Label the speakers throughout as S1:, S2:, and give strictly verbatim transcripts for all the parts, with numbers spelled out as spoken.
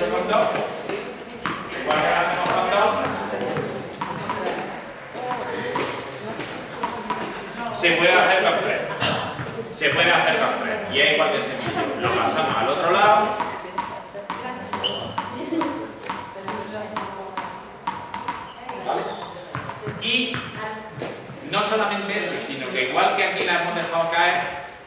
S1: hecho con dos, igual que lo hacemos con dos, se puede hacer con tres. Se puede hacer con tres. Y es igual de sencillo. Lo pasamos al otro lado. ¿Vale? Y no solamente eso, sino que igual que aquí la hemos dejado caer,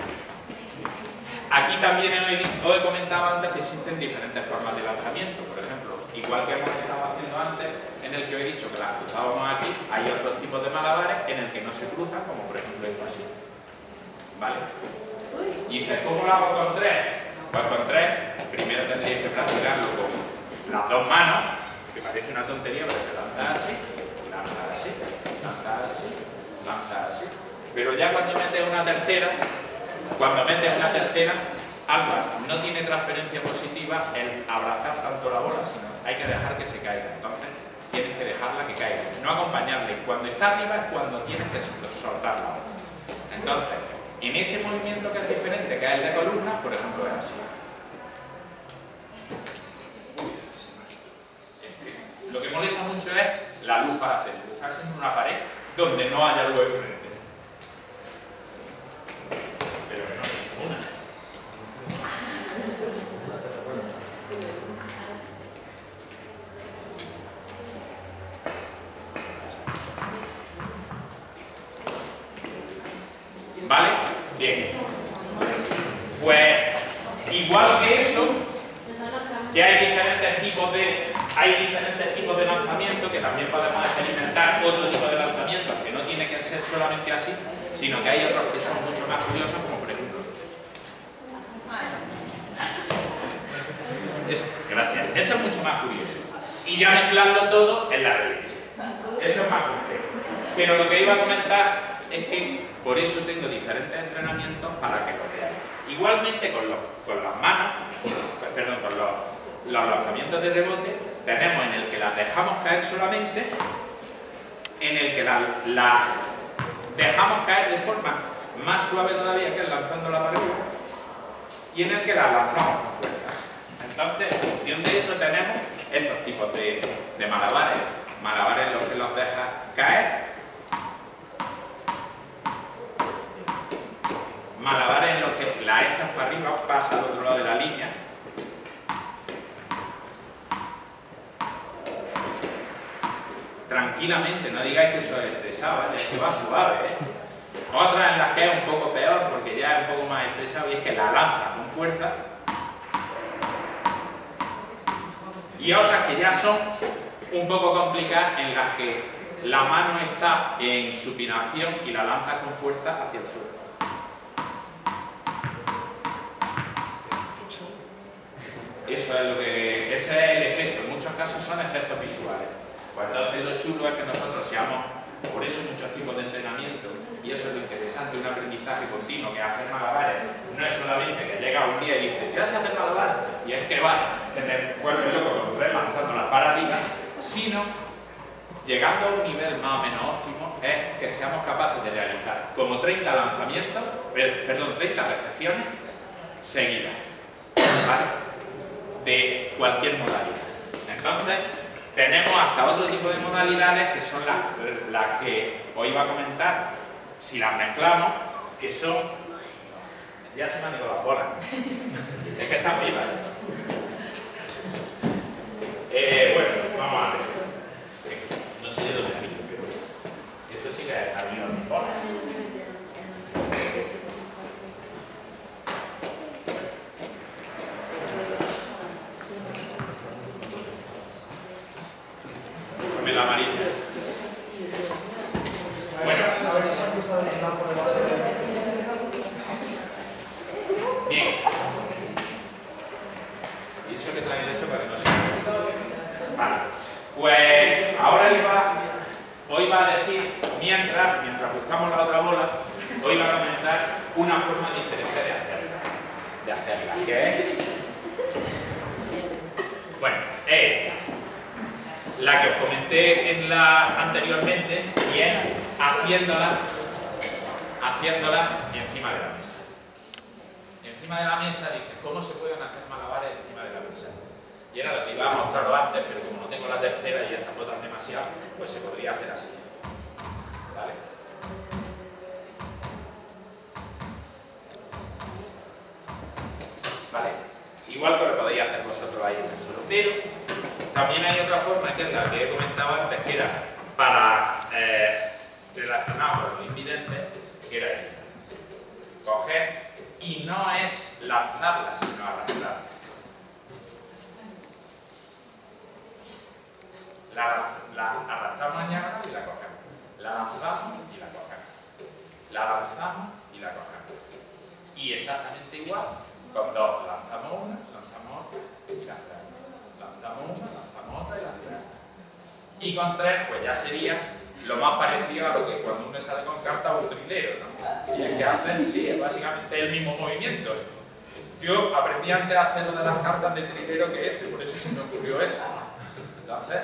S1: aquí también os he comentado antes que existen diferentes formas de lanzamiento. Por ejemplo, igual que hemos estado haciendo antes, en el que os he dicho que las cruzábamos aquí, hay otros tipos de malabares en el que no se cruzan, como por ejemplo esto así. ¿Vale? Y dices, ¿cómo lo hago con tres? Pues con tres, primero tendríais que practicarlo con las dos manos, que parece una tontería, pero se lanza así, lanza así, lanza así, lanza así. Pero ya cuando metes una tercera, cuando metes una tercera, Alba, no tiene transferencia positiva el abrazar tanto la bola, sino hay que dejar que se caiga. Entonces, tienes que dejarla que caiga, no acompañarle. Cuando está arriba es cuando tienes que soltarla. Entonces, en este movimiento que es diferente, que es el de columna, por ejemplo, es así. Lo que molesta mucho es la luz para hacer, buscarse en una pared donde no haya luz enfrente. Pero que no hay ninguna. ¿Vale? Bien. Pues, igual que eso, que hay diferentes tipos de, hay diferentes tipos de lanzamiento, que también podemos experimentar otro tipo de lanzamiento, que no tiene que ser solamente así, sino que hay otros que son mucho más curiosos, como por ejemplo eso. Gracias. Eso es mucho más curioso. Y ya mezclarlo todo en la derecha. Eso es más complejo. Pero lo que iba a comentar es que por eso tengo diferentes entrenamientos para que lo veáis. Igualmente con, los, con las manos, perdón, con los, los lanzamientos de rebote, tenemos en el que las dejamos caer solamente, en el que las la dejamos caer de forma más suave todavía que lanzando la pared, y en el que las lanzamos con fuerza. Entonces, en función de eso tenemos estos tipos de, de malabares. Malabares en los que los dejas caer, malabares en los que la echas para arriba, pasa al otro lado de la línea. Tranquilamente, no digáis que soy estresado, ¿eh? Es que va suave, ¿eh? Otras en las que es un poco peor, porque ya es un poco más estresado, y es que la lanza con fuerza. Y otras que ya son un poco complicadas, en las que la mano está en supinación y la lanzas con fuerza hacia el suelo. Eso es lo que, ese es el efecto. En muchos casos son efectos visuales. Pues entonces lo chulo es que nosotros seamos, por eso muchos tipos de entrenamiento, y eso es lo interesante, un aprendizaje continuo, que hacer malabares no es solamente que llega un día y dices, ya se hace malabares, y es que vas, que te vuelves loco con tres lanzándolas para arriba, sino llegando a un nivel más o menos óptimo, es que seamos capaces de realizar como treinta lanzamientos, perdón, treinta recepciones seguidas, ¿vale? De cualquier modalidad. Entonces, tenemos hasta otro tipo de modalidades que son las, las que os iba a comentar, si las mezclamos, que son... Ya se me han ido las bolas. Es que están vivas. Eh, bueno, vamos a ver. No sé de dónde ha venido, pero esto sí que ha venido a mis bolas. La amarilla. Bueno. Bien. Y eso que trae esto para que no se me... Vale. Pues ahora iba, hoy va a decir, mientras, mientras buscamos la otra bola, hoy va a comentar una forma diferente de hacerla. De hacerla. ¿Qué es? Bueno, es esta. La que os comenté en la anteriormente, y es haciéndola, haciéndola encima de la mesa. Encima de la mesa dices, ¿cómo se pueden hacer malabares encima de la mesa? Y Y era lo que iba a mostrarlo antes, pero como no tengo la tercera y esta botan demasiado, pues se podría hacer así. ¿Vale? ¿Vale? Igual que lo podéis hacer vosotros ahí en el suelo. Pero también hay otra forma, que es la que he comentado antes, que era para eh, relacionar con los invidentes, que era esta. Coger, y no es lanzarla, sino arrastrarla. La, la arrastramos en diagonal y la cogemos. La lanzamos y la cogemos. La lanzamos y la cogemos. Y exactamente igual, con dos, lanzamos una, lanzamos otra y la traemos. Lanzamos una, lanzamos otra y la traemos. Y con tres, pues ya sería lo más parecido a lo que cuando uno sale con cartas o un trilero, ¿no? Y es que hacen, sí, es básicamente el mismo movimiento. Yo aprendí antes a hacer lo de las cartas de trilero que este, por eso se me ocurrió esto. Entonces,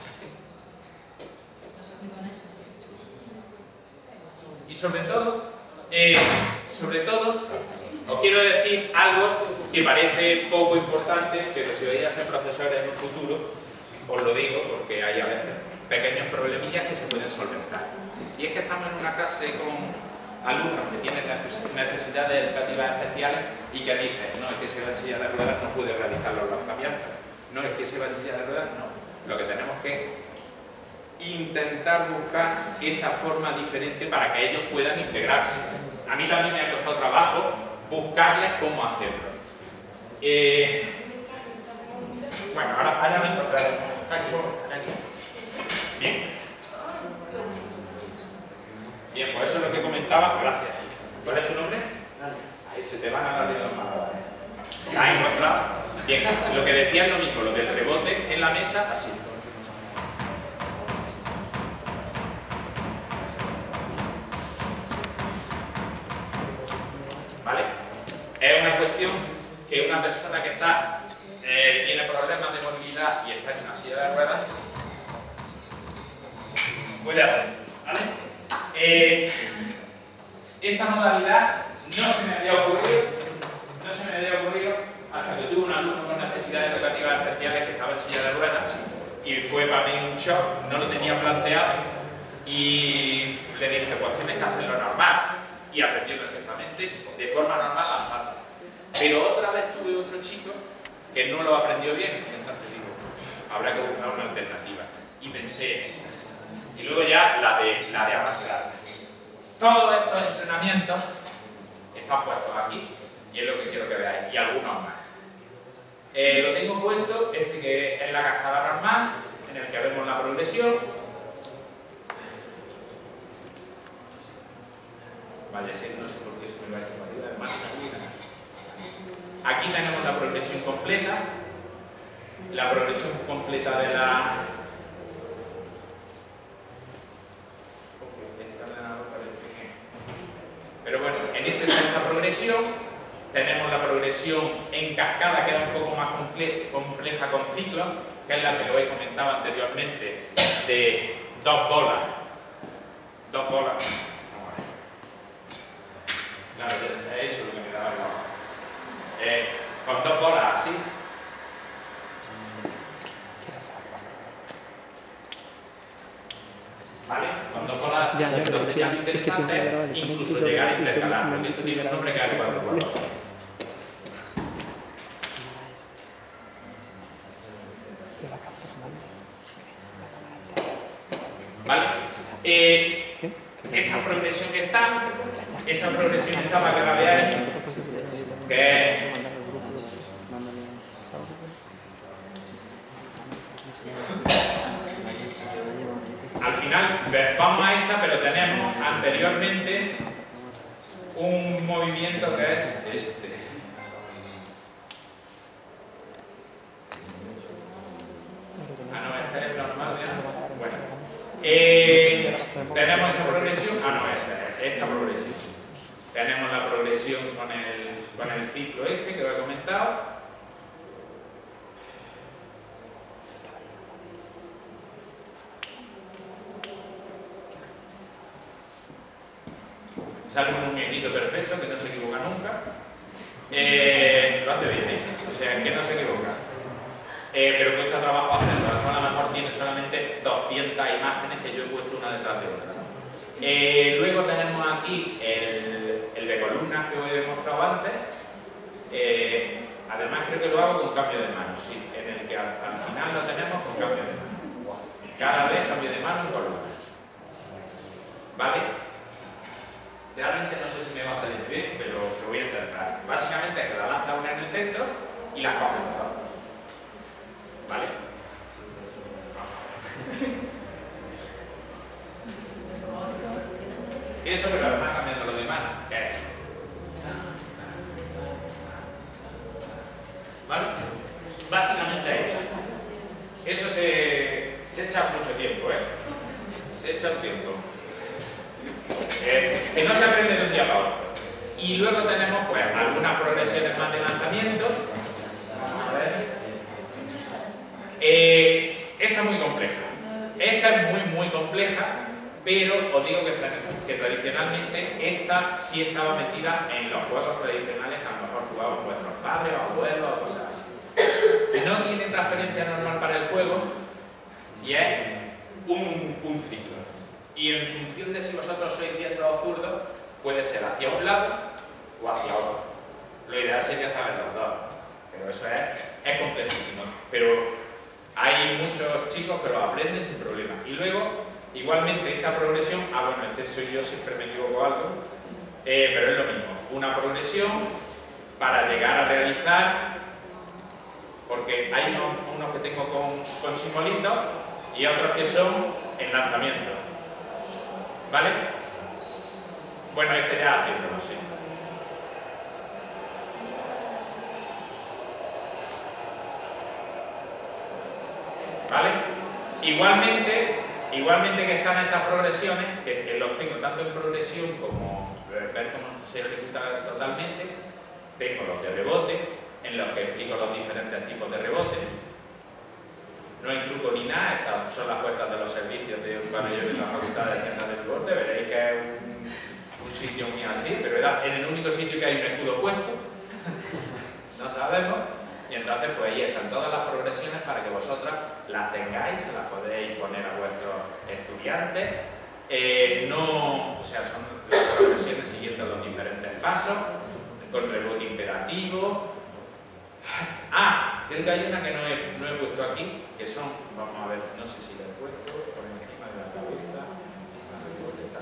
S1: y sobre todo, eh, sobre todo, os quiero decir algo que parece poco importante, pero si vais a ser profesores en un futuro, os lo digo porque hay a veces pequeños problemillas que se pueden solventar. Y es que estamos en una clase con alumnos que tienen necesidades educativas especiales y que dicen, no, es que si va en silla de ruedas no puede realizar los lanzamientos, no, es que si va en silla de ruedas no. Lo que tenemos que intentar buscar esa forma diferente para que ellos puedan integrarse. A mí también me ha costado trabajo buscarles cómo hacerlo. Eh, bueno, ahora, ahora me encontraremos. Bien. Bien, pues eso es lo que comentaba. Gracias. ¿Cuál es tu nombre? Ahí se te van a dar los manos. ¿Has encontrado? Bien, lo que decía es lo mismo, lo del rebote en la mesa, así. ¿Vale? Es una cuestión que una persona que está, eh, tiene problemas de movilidad y está en una silla de ruedas puede hacer. ¿Vale? Eh, esta modalidad no se me había ocurrido, no se me había ocurrido hasta que tuve un alumno con necesidades educativas especiales que estaba en silla de ruedas y fue para mí un shock, no lo tenía planteado y le dije, pues tienes que hacerlo normal. Y aprendió perfectamente, de forma normal, lanzando. Pero otra vez tuve otro chico que no lo aprendió bien, y entonces digo, habrá que buscar una alternativa. Y pensé en esta. Y luego ya la de, la de arrastrar. Todos estos entrenamientos están puestos aquí, y es lo que quiero que veáis, y algunos más. Eh, lo tengo puesto, este que es la cascada normal, en el que vemos la progresión. Vaya, no sé por qué se me va a ir además. Aquí tenemos la progresión completa, la progresión completa de la... Pero bueno, en esta es la progresión, tenemos la progresión en cascada, que es un poco más comple compleja con ciclos, que es la que os he comentado anteriormente, de dos bolas. Dos bolas. Claro, es eso lo que me daba la eh, con dos bolas así. ¿Vale? Con dos bolas así. Entonces ya lo interesante es incluso llegar a intercalar, porque esto tiene un nombre que es cuatro bolas. ¿Vale? Eh, esa progresión que está, esa progresión está para que la veáis, que es al final vamos a esa, pero tenemos anteriormente un movimiento que es este. Ah, no, este es normal, ¿ya? Bueno. Eh, tenemos esa progresión, ah, no, esta, esta progresión. Tenemos la progresión con el, con el ciclo este que os he comentado. Sale un muñequito perfecto que no se equivoca nunca. Eh, lo hace bien, ¿eh? O sea, que no se equivoca. eh, pero cuesta trabajo hacerlo. Eso a lo mejor tiene solamente doscientas imágenes que yo he puesto una detrás de otra. Eh, luego tenemos aquí el, el de columnas que os he demostrado antes. Eh, además creo que lo hago con cambio de mano, sí, en el que al, al final lo tenemos con cambio de mano. Cada vez cambio de mano en columnas. ¿Vale? Realmente no sé si me va a salir bien, pero lo voy a intentar. Básicamente es que la lanza una en el centro y las coge todas. ¿Vale? Eso, pero además cambiando lo de mano. ¿Qué es? ¿Vale? Básicamente eso. Eso se, se echa mucho tiempo, ¿eh? Se echa un tiempo. Eh, que no se aprende de un día para otro. Y luego tenemos pues algunas progresiones más de lanzamiento. Vamos a ver. Eh, esta es muy compleja. Esta es muy muy compleja, pero os digo que, que tradicionalmente esta sí estaba metida en los juegos tradicionales que a lo mejor jugaban vuestros padres o abuelos o cosas así. No tiene transferencia normal para el juego y es un, un ciclo. Y en función de si vosotros sois diestros o zurdos, puede ser hacia un lado o hacia otro. Lo ideal sería saber los dos, pero eso es, es complejísimo. Pero hay muchos chicos que lo aprenden sin problema. Y luego, igualmente, esta progresión, ah bueno, este soy yo, siempre me equivoco algo, eh, pero es lo mismo. Una progresión para llegar a realizar, porque hay unos, unos que tengo con, con simbolitos y otros que son en lanzamiento. ¿Vale? Bueno, este ya haciéndolo, sí. ¿Vale? Igualmente, igualmente que están estas progresiones, que, que los tengo tanto en progresión como ver cómo se ejecuta totalmente, tengo los de rebote, en los que explico los diferentes tipos de rebote. No hay truco ni nada, estas son las puertas de los servicios de un pabellón de la Facultad de Ciencias del Deporte, veréis que es un, un sitio muy así, pero era en el único sitio que hay un escudo puesto, no sabemos, y entonces pues ahí están todas las progresiones para que vosotras las tengáis, se las podéis poner a vuestros estudiantes, eh, no, o sea, son las progresiones siguiendo los diferentes pasos, con rebote imperativo. Ah, creo que hay una que no he, no he puesto aquí, que son, vamos a ver, no sé si la he puesto, por encima de la cabeza, encima de vuelta.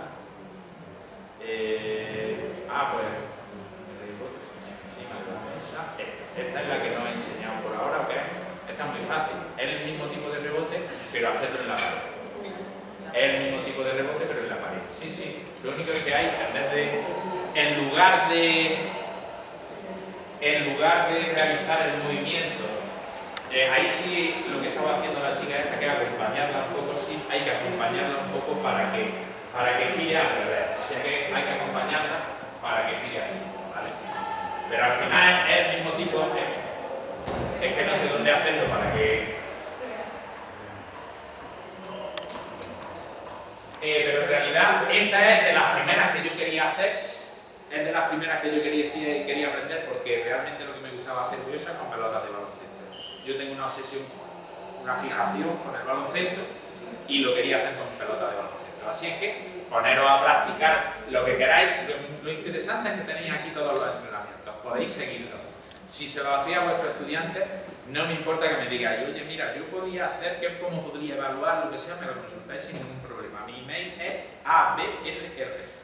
S1: Eh, ah, pues, rebote encima de la mesa. Esta, esta es la que no he enseñado por ahora, ¿ok? Esta es muy fácil, es el mismo tipo de rebote, pero hacerlo en la pared. Es el mismo tipo de rebote, pero en la pared. Sí, sí, lo único que hay, en vez de, en lugar de... en lugar de realizar el movimiento, eh, ahí sí lo que estaba haciendo la chica esta, que acompañarla un poco, sí hay que acompañarla un poco para que, para que gire al revés, o sea que hay que acompañarla para que gire así, ¿vale? Pero al final es el mismo tipo, es, es que no sé dónde hacerlo para que... Eh, pero en realidad esta es de las primeras que yo quería hacer. Es de las primeras que yo quería, quería aprender porque realmente lo que me gustaba hacer yo eso es con pelotas de baloncesto. Yo tengo una obsesión, una fijación con el baloncesto y lo quería hacer con pelotas de baloncesto. Así es que poneros a practicar lo que queráis. Lo interesante es que tenéis aquí todos los entrenamientos, podéis seguirlos. Si se lo hacía a vuestros estudiantes, no me importa que me digáis, oye, mira, yo podría hacer, que cómo podría evaluar, lo que sea, me lo consultáis sin ningún problema. Mi email es a b f r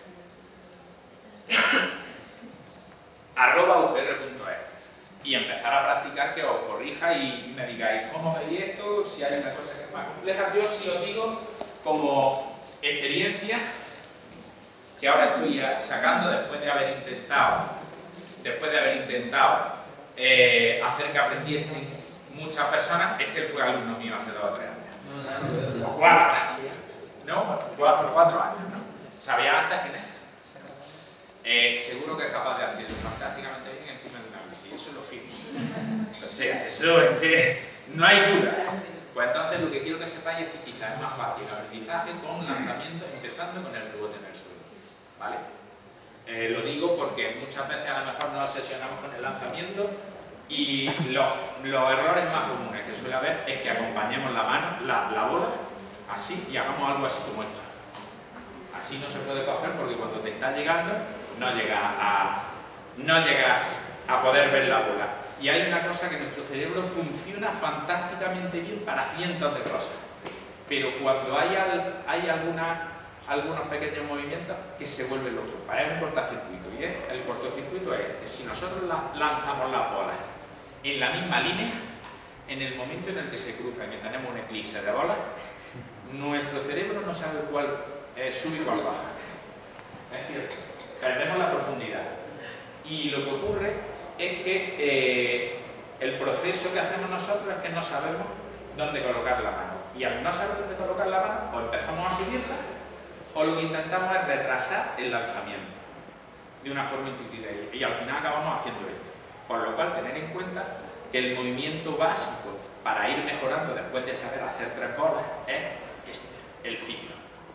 S1: arroba u g r punto e s y empezar a practicar, que os corrija y me digáis cómo veis esto, si hay una cosa que es más compleja. Yo sí os digo como experiencia que ahora estoy sacando después de haber intentado después de haber intentado eh, hacer que aprendiesen muchas personas. Es que él fue alumno mío hace dos o tres años o cuatro no, cuatro, cuatro años, ¿no? Sabía antes quién es. Eh, seguro que es capaz de hacerlo fantásticamente bien encima de una bici, eso lo firmo. O sea, eso es que no hay duda. Pues entonces lo que quiero que sepáis es que quizás es más fácil el aprendizaje con lanzamiento, empezando con el rebote en el suelo, ¿vale? Eh, lo digo porque muchas veces a lo mejor nos obsesionamos con el lanzamiento Y los, los errores más comunes que suele haber es que acompañemos la mano, la, la bola, así, y hagamos algo así como esto. Así no se puede coger porque cuando te está llegando no llegas a, no llegas a poder ver la bola. Y hay una cosa que nuestro cerebro funciona fantásticamente bien para cientos de cosas. Pero cuando hay, al, hay alguna, algunos pequeños movimientos que se vuelven locos. Para es un cortocircuito. Y es, el cortocircuito es que si nosotros la, lanzamos las bolas en la misma línea, en el momento en el que se cruzan y tenemos un eclipse de bolas, nuestro cerebro no sabe cuál eh, sube y cuál baja. Es decir, perdemos la profundidad. Y lo que ocurre es que eh, el proceso que hacemos nosotros es que no sabemos dónde colocar la mano. Y al no saber dónde colocar la mano, o empezamos a subirla, o lo que intentamos es retrasar el lanzamiento de una forma intuitiva. Y al final acabamos haciendo esto. Por lo cual, tener en cuenta que el movimiento básico para ir mejorando después de saber hacer tres bolas es este, el ciclo.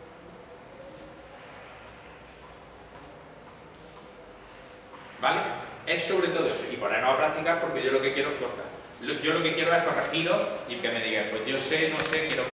S1: ¿Vale? Es sobre todo eso. Y ponernos a practicar porque yo lo que quiero es cortar. Yo lo que quiero es corregiros y que me digan, pues yo sé, no sé, quiero